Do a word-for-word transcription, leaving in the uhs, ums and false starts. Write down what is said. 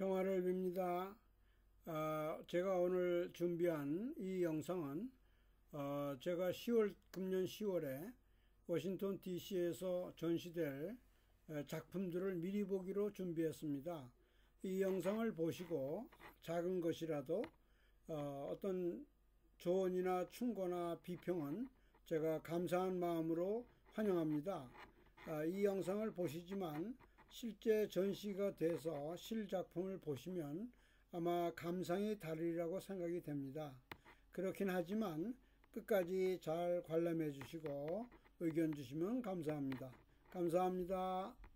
평화를 빕니다. 어, 제가 오늘 준비한 이 영상은 어, 제가 시월, 금년 시월에 워싱턴 디씨에서 전시될 작품들을 미리 보기로 준비했습니다. 이 영상을 보시고 작은 것이라도 어, 어떤 조언이나 충고나 비평은 제가 감사한 마음으로 환영합니다. 아, 이 영상을 보시지만 실제 전시가 돼서 실작품을 보시면 아마 감상이 다르리라고 생각이 됩니다. 그렇긴 하지만 끝까지 잘 관람해 주시고 의견 주시면 감사합니다. 감사합니다.